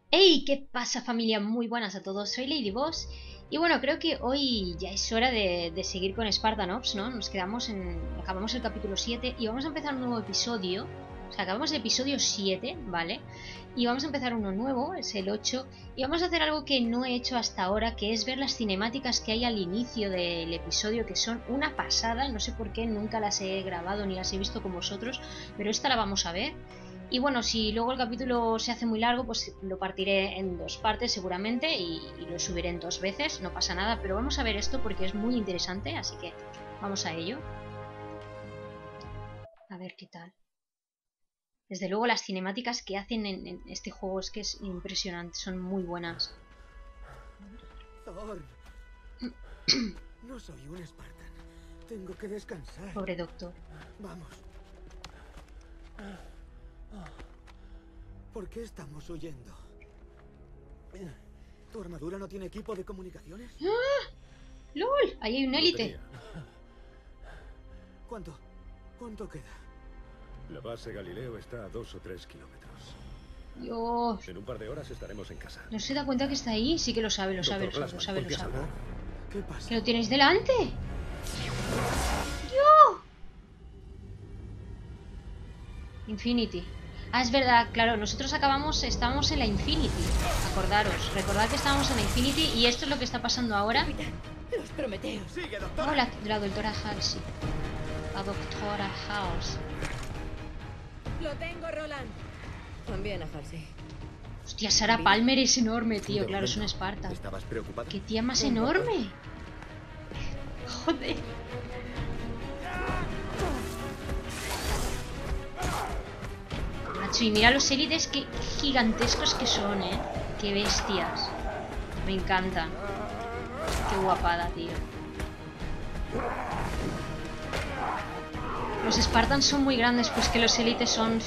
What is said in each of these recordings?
¡Hey! ¿Qué pasa, familia? Muy buenas a todos, soy Ladyboss. Y bueno, creo que hoy ya es hora de seguir con Spartan Ops, ¿no? Acabamos el capítulo 7 y vamos a empezar un nuevo episodio. O sea, acabamos el episodio 7, ¿vale? Y vamos a empezar uno nuevo, es el 8. Y vamos a hacer algo que no he hecho hasta ahora, que es ver las cinemáticas que hay al inicio del episodio, que son una pasada. No sé por qué nunca las he grabado ni las he visto con vosotros, pero esta la vamos a ver. Y bueno, si luego el capítulo se hace muy largo, pues lo partiré en dos partes seguramente y lo subiré en dos veces, no pasa nada, pero vamos a ver esto porque es muy interesante, así que vamos a ello. A ver qué tal. Desde luego las cinemáticas que hacen en este juego es que es impresionante, son muy buenas. Thor, no soy un Spartan. Tengo que descansar. Pobre doctor. Vamos. ¿Por qué estamos huyendo? ¿Tu armadura no tiene equipo de comunicaciones? ¡Ah! ¡Lol! Ahí hay un élite. ¿Cuánto queda? La base Galileo está a 2 o 3 kilómetros. Dios. En un par de horas estaremos en casa. ¿No se da cuenta que está ahí? Sí que lo sabe, lo Doctor sabe, lo sabe, lo Glassman, sabe, ¿por lo qué sabe. salgo? ¿Qué pasa? ¿Que lo tienes delante? ¡Dios! Infinity. Ah, es verdad, claro, nosotros estábamos en la Infinity. Acordaros, recordad que estábamos en la Infinity y esto es lo que está pasando ahora. Capitán, los Prometeos. ¡Sigue, doctor! Oh, la doctora Halsey. La doctora Halsey. Lo tengo, Roland. También a Halsey. Hostia, Sarah Palmer es enorme, tío. Claro, es una Spartan. ¿Estabas preocupada? ¡Qué tía más enorme! Joder. Macho, y mira los élites que gigantescos que son, ¿eh? ¡Qué bestias! Me encantan. ¡Qué guapada, tío! Los Spartans son muy grandes, pues que los élites son...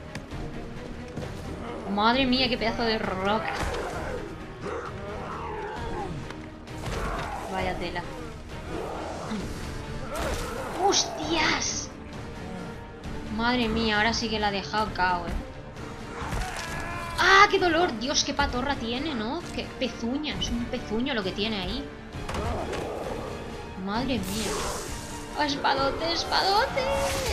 Madre mía, qué pedazo de rock. Vaya tela. ¡Hostias! Madre mía, ahora sí que la ha dejado cao, ¡Ah, qué dolor! Dios, qué patorra tiene, ¿no? Qué pezuña, es un pezuño lo que tiene ahí. Madre mía. ¡Oh, espadote, espadote!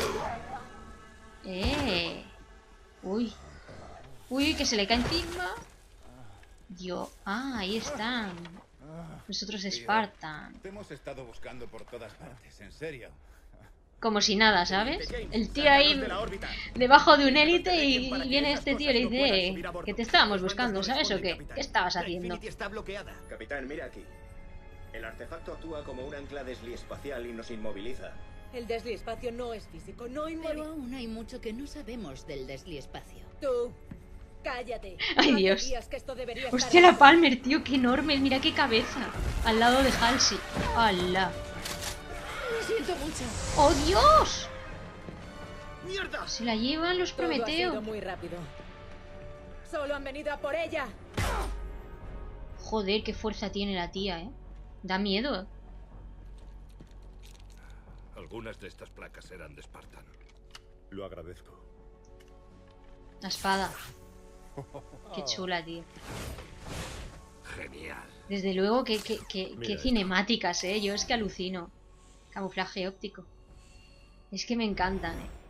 Uy. Uy, que se le cae encima. Dios. Ah, ahí están. Nosotros Spartan. Te hemos estado buscando por todas partes, en serio. Como si nada, ¿sabes? El tío ahí debajo de un élite y viene este tío y le dice que te estábamos buscando, ¿sabes o qué? ¿Qué estabas haciendo? Infinity está bloqueada. Capitán, mira aquí. El artefacto actúa como un ancla desliespacial y nos inmoviliza. El desliespacio no es físico, no Pero inmóvil. aún hay mucho que no sabemos del desliespacio. Tú, cállate. Ay, No Dios. sabías que esto debería estar Hostia, la hecho. Palmer, tío, qué enorme. Mira qué cabeza. Al lado de Halsey. ¡Hala! Lo siento mucho. ¡Oh, Dios! ¡Mierda! Se la llevan los Todo ha sido Prometeo. muy rápido. Solo han venido a por ella. Joder, qué fuerza tiene la tía, ¿eh? Da miedo. Algunas de estas placas eran de Spartan. Lo agradezco. La espada. Qué chula, tío. Genial. Desde luego, qué Mira cinemáticas, ¿eh? Yo es que alucino. Camuflaje óptico. Es que me encantan, ¿eh?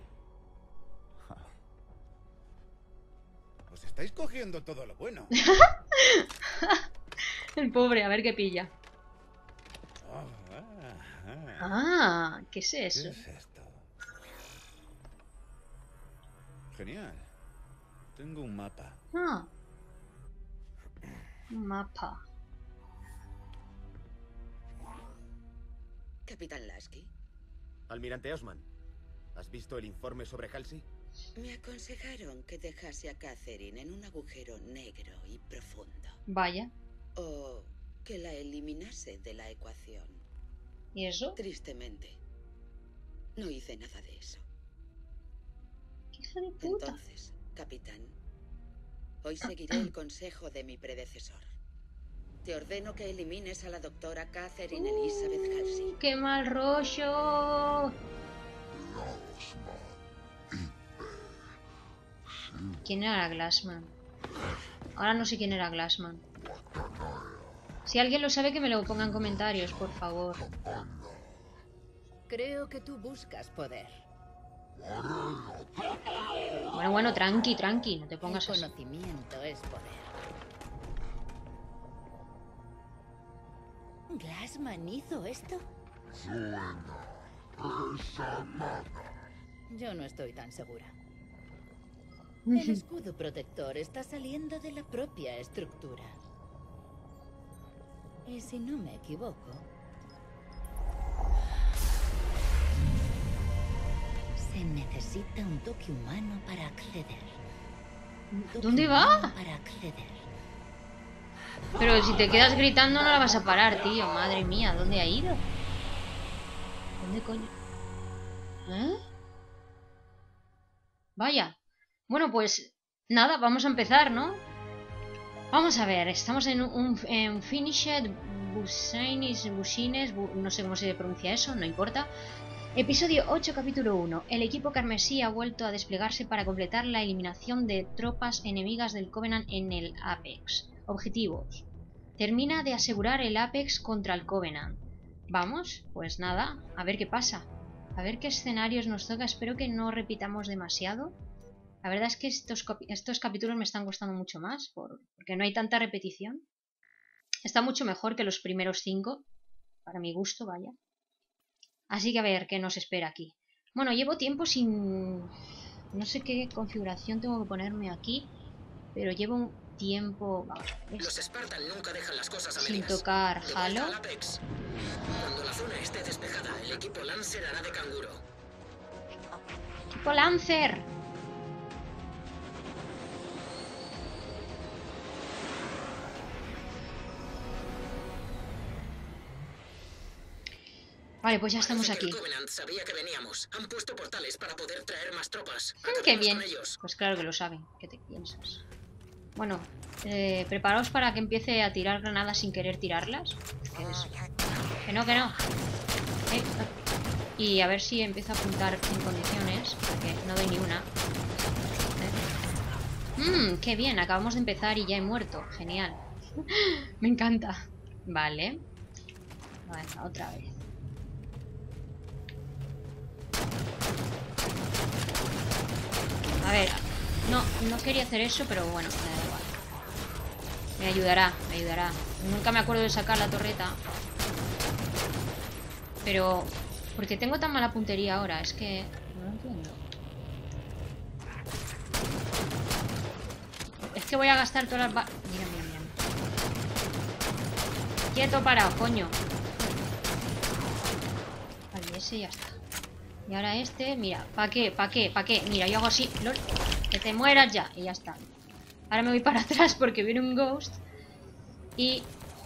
Os estáis cogiendo todo lo bueno. El pobre, a ver qué pilla. Ah, ¿qué es ¿Qué eso? es esto? Genial. Tengo un mapa. Ah. Un mapa. Capitán Lasky, Almirante Osman, ¿has visto el informe sobre Halsey? me aconsejaron que dejase a Catherine en un agujero negro y profundo. Vaya. O que la eliminase de la ecuación. ¿Y eso? Tristemente, no hice nada de eso. ¿Qué hija de puta? Entonces, capitán, hoy seguiré el consejo de mi predecesor. Te ordeno que elimines a la doctora Catherine Elizabeth Halsey. ¡Qué mal rollo! ¿Quién era la Glassman? Ahora no sé quién era Glassman. Si alguien lo sabe, que me lo ponga en comentarios, por favor. Creo que tú buscas poder. Bueno, tranqui, no te pongas El así. conocimiento es poder. ¿Glassman hizo esto? Yo no estoy tan segura. El escudo protector está saliendo de la propia estructura. Y si no me equivoco, se necesita un toque humano para acceder. Un toque ¿Dónde va? humano para acceder. Pero si te quedas gritando no la vas a parar, tío. Madre mía, ¿dónde ha ido? ¿Dónde coño? ¿Eh? Vaya. Bueno, pues nada, vamos a empezar, ¿no? Vamos a ver, estamos en Finished Bushines, no sé cómo se pronuncia eso, no importa. Episodio 8, capítulo 1. El equipo carmesí ha vuelto a desplegarse para completar la eliminación de tropas enemigas del Covenant en el Apex. Objetivos. Termina de asegurar el Apex contra el Covenant. Vamos, pues nada, a ver qué pasa. A ver qué escenarios nos toca. Espero que no repitamos demasiado. La verdad es que estos capítulos me están gustando mucho más porque no hay tanta repetición. Está mucho mejor que los primeros 5, para mi gusto, vaya. Así que a ver qué nos espera aquí. Bueno, llevo tiempo sin... No sé qué configuración tengo que ponerme aquí, pero llevo un tiempo... Vamos, los Spartan nunca dejan las cosas a sin medias. tocar De vuelta Halo. al Apex. Cuando la zona esté despejada, el equipo Lancer hará de canguro. ¡Tipo Lancer! Vale, pues ya estamos Parece que aquí. el Covenant sabía que veníamos. Han puesto portales para poder traer más tropas. ¡Qué Acabemos bien! con ellos. Pues claro que lo saben. ¿Qué te piensas? Bueno, preparaos para que empiece a tirar granadas sin querer tirarlas. Que no, que no. Y a ver si empiezo a apuntar en condiciones, porque no doy ni una. ¡Qué bien! Acabamos de empezar y ya he muerto. Genial. Me encanta. Vale. Venga, otra vez. A ver, no quería hacer eso, pero bueno, me da igual. Me ayudará. Nunca me acuerdo de sacar la torreta. Pero... ¿por qué tengo tan mala puntería ahora? Es que... no lo entiendo. Es que voy a gastar todas las balas... Mira. Quieto, parado, coño. Vale, ese ya está. Y ahora este, mira, ¿para qué? Mira, yo hago así, lol, que te mueras ya, y ya está. Ahora me voy para atrás porque viene un ghost. Y...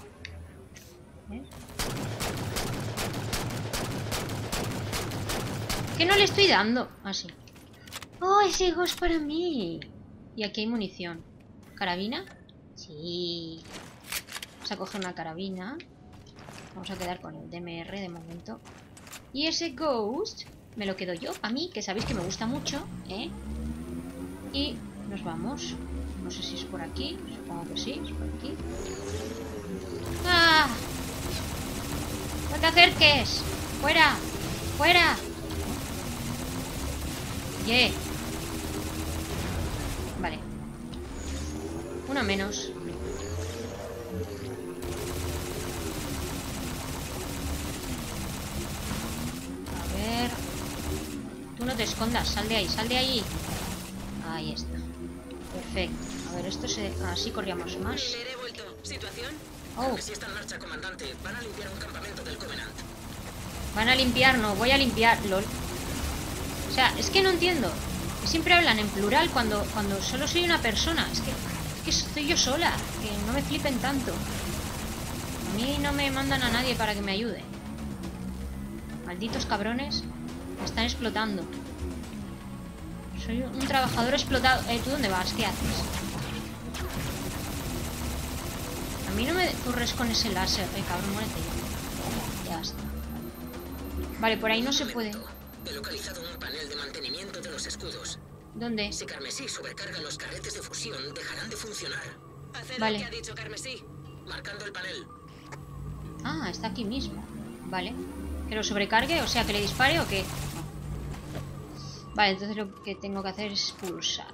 ¿qué no le estoy dando? Así. ¡Oh, ese ghost para mí! Y aquí hay munición. ¿Carabina? Sí. Vamos a coger una carabina. Vamos a quedar con el DMR de momento. Y ese ghost... me lo quedo yo, a mí, que sabéis que me gusta mucho, ¿eh? Y nos vamos. No sé si es por aquí. Supongo que sí, es por aquí. ¡Ah! ¡No te acerques! ¡Fuera! ¡Fuera! ¡Yeah! Vale. Uno menos. A ver... tú no te escondas, sal de ahí, sal de ahí. Ahí está. Perfecto. A ver, esto se... así corríamos más. Le he vuelto. ¿Situación? Oh. Si está en marcha, comandante. Van a limpiar un campamento del Covenant. Van a limpiar, no, voy a limpiar, lol. O sea, es que no entiendo. Siempre hablan en plural cuando solo soy una persona. Es que estoy yo sola. Que no me flipen tanto. A mí no me mandan a nadie para que me ayude. Malditos cabrones. Me están explotando. Soy un trabajador explotado. ¿Tú dónde vas? ¿Qué haces? A mí no me corres con ese láser. Cabrón, muérete ya. Ya está. Vale, por ahí no se puede. He localizado un panel de mantenimiento de los escudos. ¿Dónde? Si Carmesí sobrecarga los carretes de fusión, dejarán de funcionar. Haced Vale. lo que ha dicho Carmesí. Marcando el panel. Ah, está aquí mismo. Vale. ¿Que lo sobrecargue? O sea, ¿que le dispare o qué? No. Vale, entonces lo que tengo que hacer es pulsar.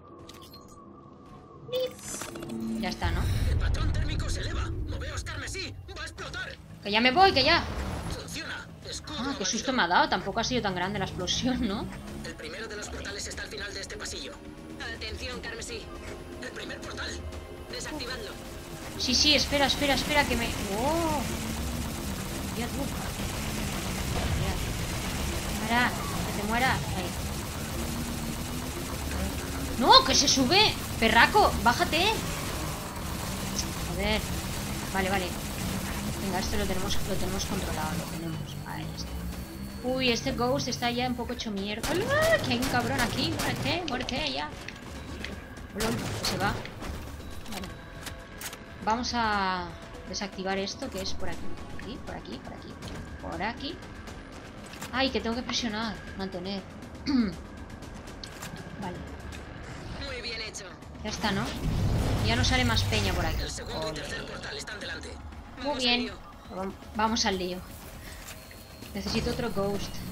Ya está, ¿no? El patrón térmico se eleva. Moveos, Carmesí. Va a explotar. Que ya me voy, que ya. Funciona. Escudo Ah, qué abatido. susto me ha dado. Tampoco ha sido tan grande la explosión, ¿no? El primero de los portales está al final de este pasillo. Atención, Carmesí. El primer portal. Desactivadlo. Sí, sí, espera, espera, espera, que me... ¡Oh! Ya tú. Para, que te mueras. Ahí. ¡No! ¡Que se sube! ¡Perraco! ¡Bájate! Joder. Vale, vale. Venga, esto lo tenemos controlado. Lo tenemos. Ahí está. Uy, este Ghost está ya un poco hecho mierda. ¡Ah! Que hay un cabrón aquí. Muérete ya. Lol, que se va. Vale. Vamos a desactivar esto, que es por aquí. Por aquí, por aquí, por aquí. Por aquí. Ay, que tengo que presionar. Mantener. Vale. Muy bien hecho. Ya está, ¿no? Ya no sale más peña por aquí. El segundo y Ole. tercer portal están delante. Muy Vamos bien. al lío. Vamos al lío. Necesito otro Ghost.